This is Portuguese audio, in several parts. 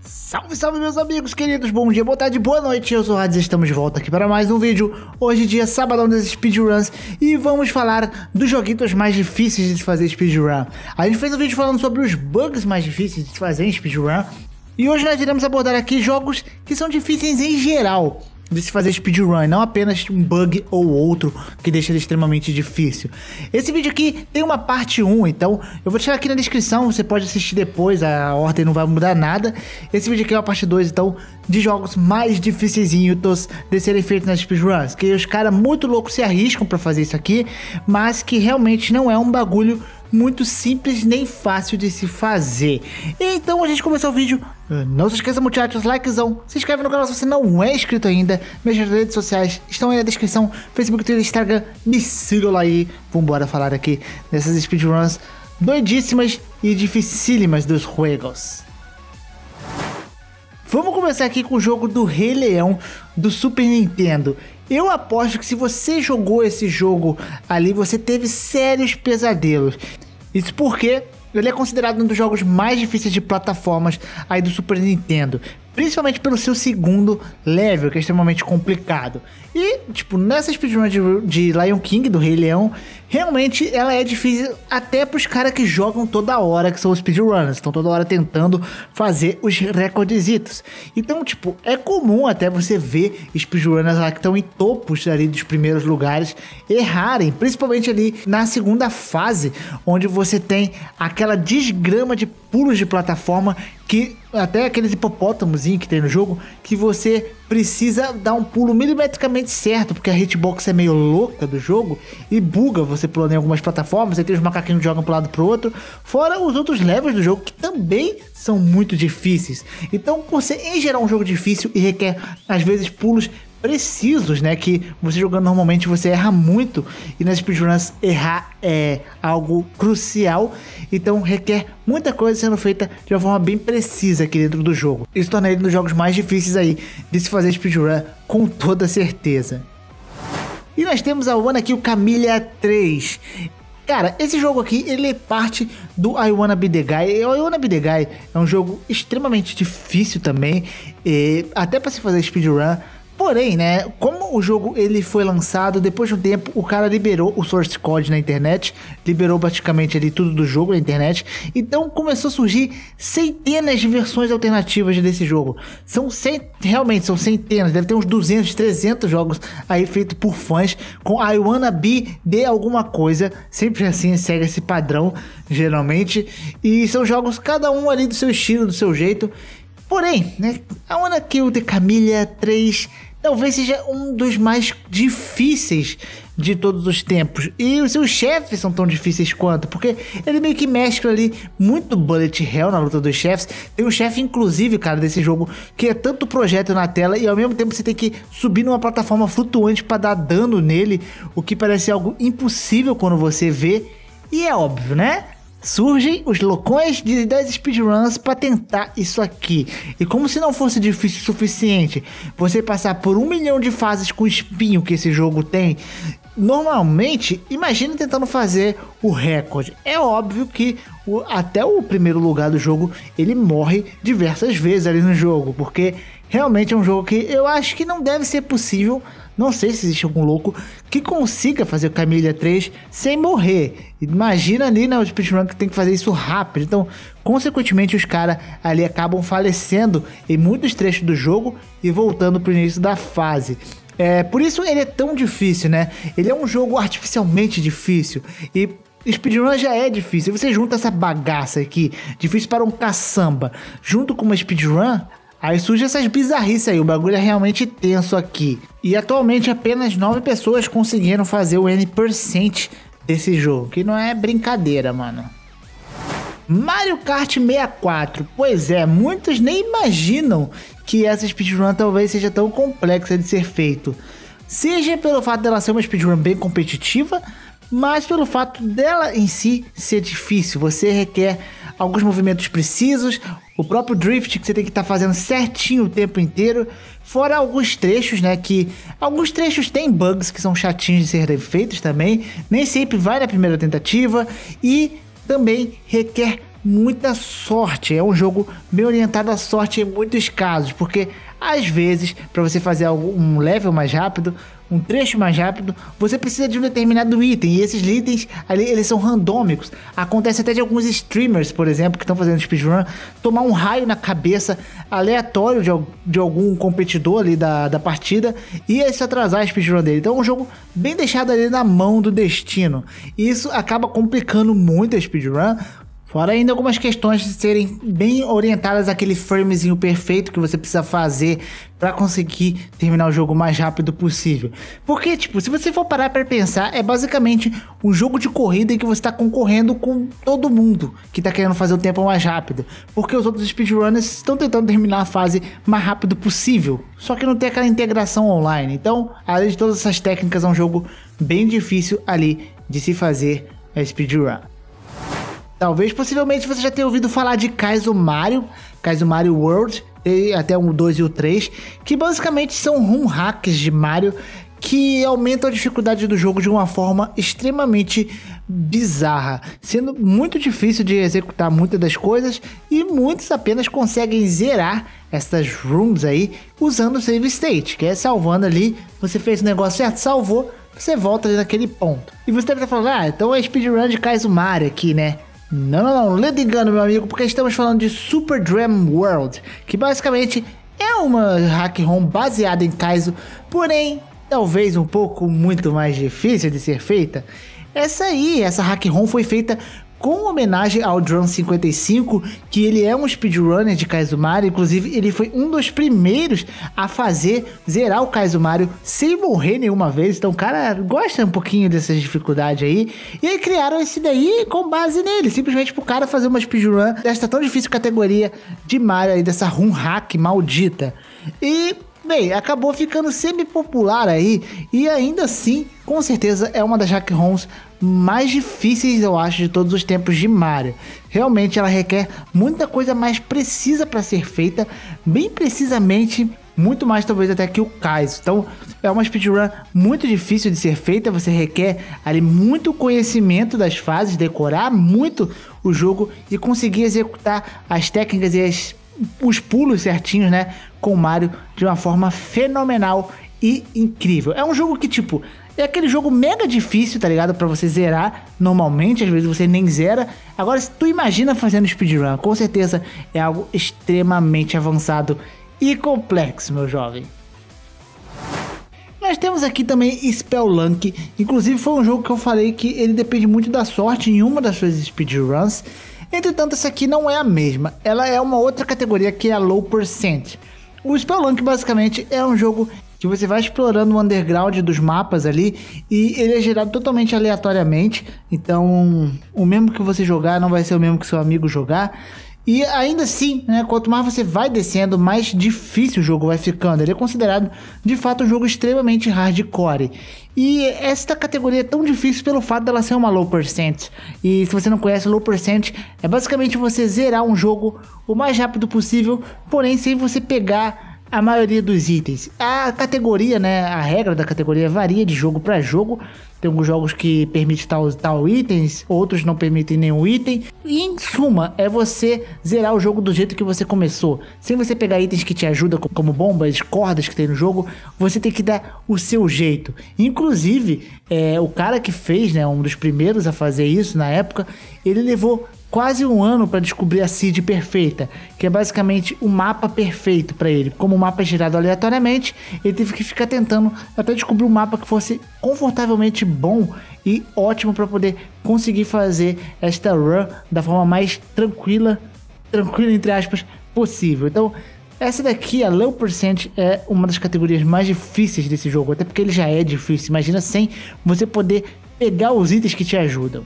Salve, salve meus amigos queridos, bom dia, boa tarde, boa noite, eu sou o Hades e estamos de volta aqui para mais um vídeo. Hoje dia sabadão das speedruns e vamos falar dos joguitos mais difíceis de se fazer speedrun. A gente fez um vídeo falando sobre os bugs mais difíceis de se fazer em speedrun e hoje nós iremos abordar aqui jogos que são difíceis em geral de se fazer speedrun, não apenas um bug ou outro que deixa ele extremamente difícil. Esse vídeo aqui tem uma parte 1, então eu vou deixar aqui na descrição, você pode assistir depois, a ordem não vai mudar nada. Esse vídeo aqui é uma parte 2, então, de jogos mais dificilzinhos de serem feitos nas speedruns, que os caras muito loucos se arriscam pra fazer isso aqui, mas que realmente não é um bagulho muito simples nem fácil de se fazer. Então a gente começou o vídeo. Não se esqueça, muchachos, likezão, se inscreve no canal se você não é inscrito ainda. Minhas redes sociais estão aí na descrição, Facebook, Twitter, Instagram, me sigam lá aí. Vambora falar aqui dessas speedruns doidíssimas e dificílimas dos juegos. Vamos começar aqui com o jogo do Rei Leão do Super Nintendo. Eu aposto que se você jogou esse jogo ali, você teve sérios pesadelos. Isso porque ele é considerado um dos jogos mais difíceis de plataformas aí do Super Nintendo. Principalmente pelo seu segundo level, que é extremamente complicado. E, tipo, nessa speedrun de Lion King, do Rei Leão, realmente ela é difícil até pros caras que jogam toda hora, que são os speedrunners. Estão toda hora tentando fazer os recordezitos. Então, tipo, é comum até você ver speedrunners lá que estão em topos ali dos primeiros lugares errarem. Principalmente ali na segunda fase, onde você tem aquela desgrama de pulos de plataforma que até aqueles hipopótamos que tem no jogo, que você precisa dar um pulo milimetricamente certo, porque a hitbox é meio louca do jogo e buga você pulando em algumas plataformas. Aí tem os macaquinhos que jogam para um lado pro outro, fora os outros levels do jogo que também são muito difíceis. Então, por ser em geral um jogo difícil e requer às vezes pulos precisos, né, que você jogando normalmente você erra muito, e nas speedruns errar é algo crucial, então requer muita coisa sendo feita de uma forma bem precisa aqui dentro do jogo. Isso torna ele um dos jogos mais difíceis aí de se fazer speedrun com toda certeza. E nós temos a Wanna Kill Camilla 3. Cara, esse jogo aqui, ele é parte do I Wanna Be The Guy. O I Wanna Be The Guy é um jogo extremamente difícil também, até para se fazer speedrun. Porém, né, como o jogo ele foi lançado, depois de um tempo o cara liberou o source code na internet, liberou praticamente ali tudo do jogo na internet, então começou a surgir centenas de versões alternativas desse jogo. Realmente são centenas, deve ter uns 200, 300 jogos aí feitos por fãs com I Wanna Be de alguma coisa, sempre assim, segue esse padrão geralmente, e são jogos cada um ali do seu estilo, do seu jeito. Porém, né, a Wanna Kill Camilla 3 talvez seja um dos mais difíceis de todos os tempos. E os seus chefes são tão difíceis quanto, porque ele meio que mescla ali muito bullet hell na luta dos chefes. Tem um chefe, inclusive, cara, desse jogo, que é tanto projeto na tela e ao mesmo tempo você tem que subir numa plataforma flutuante para dar dano nele, o que parece algo impossível quando você vê. E é óbvio, né? Surgem os loucões das speedruns para tentar isso aqui. E como se não fosse difícil o suficiente você passar por 1 milhão de fases com espinho que esse jogo tem, normalmente, imagine tentando fazer o recorde. É óbvio que até o primeiro lugar do jogo ele morre diversas vezes ali no jogo, porque realmente é um jogo que eu acho que não deve ser possível. Não sei se existe algum louco que consiga fazer o Camilla 3 sem morrer. Imagina ali na speedrun que tem que fazer isso rápido. Então, consequentemente, os caras ali acabam falecendo em muitos trechos do jogo e voltando para o início da fase. Por isso ele é tão difícil, né? Ele é um jogo artificialmente difícil. E speedrun já é difícil. Você junta essa bagaça aqui, difícil para um caçamba, junto com uma speedrun, aí surge essas bizarrices aí, o bagulho é realmente tenso aqui. E atualmente apenas 9 pessoas conseguiram fazer o N% desse jogo, que não é brincadeira, mano. Mario Kart 64, pois é, muitos nem imaginam que essa speedrun talvez seja tão complexa de ser feito. Seja pelo fato dela ser uma speedrun bem competitiva, mas pelo fato dela em si ser difícil. Você requer alguns movimentos precisos, o próprio drift que você tem que estar fazendo certinho o tempo inteiro, fora alguns trechos, né, que alguns trechos têm bugs que são chatinhos de serem feitos também, nem sempre vai na primeira tentativa, e também requer muita sorte. É um jogo bem orientado à sorte em muitos casos, porque às vezes, para você fazer um level mais rápido, um trecho mais rápido, você precisa de um determinado item, e esses itens ali, eles são randômicos. Acontece até de alguns streamers, por exemplo, que estão fazendo speedrun, tomar um raio na cabeça aleatório de algum competidor ali da partida e se atrasar a speedrun dele. Então é um jogo bem deixado ali na mão do destino, e isso acaba complicando muito a speedrun. Fora ainda algumas questões de serem bem orientadas àquele framezinho perfeito que você precisa fazer para conseguir terminar o jogo o mais rápido possível. Porque, tipo, se você for parar para pensar, é basicamente um jogo de corrida em que você está concorrendo com todo mundo que está querendo fazer o tempo mais rápido. Porque os outros speedrunners estão tentando terminar a fase mais rápido possível. Só que não tem aquela integração online. Então, além de todas essas técnicas, é um jogo bem difícil ali de se fazer a speedrun. Talvez, possivelmente, você já tenha ouvido falar de Kaizo Mario World, até o 2 e o 3, que basicamente são ROM hacks de Mario que aumentam a dificuldade do jogo de uma forma extremamente bizarra, sendo muito difícil de executar muitas das coisas, e muitos apenas conseguem zerar essas rooms aí usando o save state, que é salvando ali, você fez o negócio certo, salvou, você volta ali naquele ponto. E você deve estar falando, então é speedrun de Kaizo Mario aqui, né? Não lendo engano, meu amigo, porque estamos falando de Super Dream World, que basicamente é uma hack ROM baseada em Kaizo, porém, talvez um pouco muito mais difícil de ser feita. Essa hack ROM foi feita com homenagem ao Drum55, que ele é um speedrunner de Kaizo Mario. Inclusive ele foi um dos primeiros a zerar o Kaizo Mario sem morrer nenhuma vez, então o cara gosta um pouquinho dessas dificuldades aí, e aí criaram esse daí com base nele, simplesmente pro cara fazer uma speedrun desta tão difícil categoria de Mario aí, dessa ROM hack maldita. E bem, acabou ficando semi-popular aí, e ainda assim, com certeza é uma das hack ROMs mais difíceis, eu acho, de todos os tempos de Mario. Realmente ela requer muita coisa mais precisa para ser feita, bem precisamente, muito mais talvez até que o Kaizo. Então é uma speedrun muito difícil de ser feita, você requer ali muito conhecimento das fases, decorar muito o jogo e conseguir executar as técnicas e os pulos certinhos, né, com o Mario de uma forma fenomenal e incrível. É um jogo que, tipo, é aquele jogo mega difícil, tá ligado? Pra você zerar normalmente, às vezes você nem zera. Agora, se tu imagina fazendo speedrun, com certeza é algo extremamente avançado e complexo, meu jovem. Nós temos aqui também Spelunk. Inclusive foi um jogo que eu falei que ele depende muito da sorte em uma das suas speedruns. Entretanto, essa aqui não é a mesma. Ela é uma outra categoria, que é a Low Percent. O Spelunk basicamente é um jogo que você vai explorando o underground dos mapas ali, e ele é gerado totalmente aleatoriamente. Então o mesmo que você jogar não vai ser o mesmo que seu amigo jogar. E ainda assim, né, quanto mais você vai descendo, mais difícil o jogo vai ficando. Ele é considerado, de fato, um jogo extremamente hardcore. E esta categoria é tão difícil pelo fato dela ser uma low percent. E se você não conhece, low percent é basicamente você zerar um jogo o mais rápido possível, porém sem você pegar a maioria dos itens. A categoria, né, a regra da categoria varia de jogo para jogo. Tem alguns jogos que permitem tal itens, outros não permitem nenhum item. E em suma, é você zerar o jogo do jeito que você começou. Sem você pegar itens que te ajudam, como bombas, cordas que tem no jogo, você tem que dar o seu jeito. Inclusive, o cara que fez, né, um dos primeiros a fazer isso na época, ele levou quase um ano para descobrir a seed perfeita, que é basicamente o mapa perfeito para ele. Como o mapa é gerado aleatoriamente, ele teve que ficar tentando até descobrir um mapa que fosse confortavelmente bom e ótimo para poder conseguir fazer esta run da forma mais tranquila entre aspas, possível. Então, essa daqui, a Low Percent, é uma das categorias mais difíceis desse jogo, até porque ele já é difícil. Imagina sem você poder pegar os itens que te ajudam.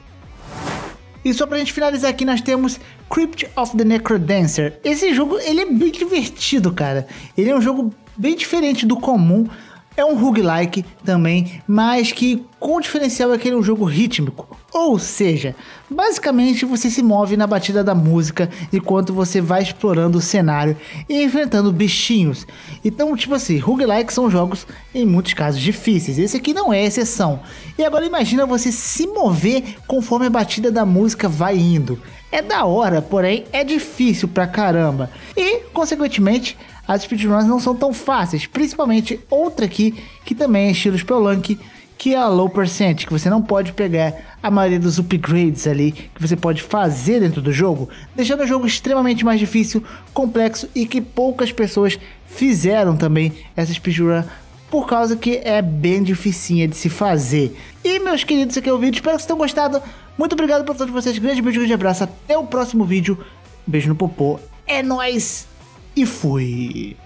E só pra gente finalizar aqui, nós temos Crypt of the Necrodancer. Esse jogo, ele é bem divertido, cara. Ele é um jogo bem diferente do comum. É um roguelike também, mas que com o diferencial é que ele é um jogo rítmico. Ou seja, basicamente você se move na batida da música enquanto você vai explorando o cenário e enfrentando bichinhos. Então, tipo assim, roguelikes são jogos em muitos casos difíceis. Esse aqui não é exceção. E agora imagina você se mover conforme a batida da música vai indo. é da hora, porém é difícil pra caramba. E, consequentemente, as speedruns não são tão fáceis, principalmente outra aqui, que também é estilo Spelunk, que é a Low Percent, que você não pode pegar a maioria dos upgrades ali, que você pode fazer dentro do jogo, deixando o jogo extremamente mais difícil, complexo e que poucas pessoas fizeram também essa speedrun, por causa que é bem dificinha de se fazer. E meus queridos, esse aqui é o vídeo, espero que vocês tenham gostado, muito obrigado por todos vocês, grande beijo, grande abraço, até o próximo vídeo, beijo no popô, é nóis e fui!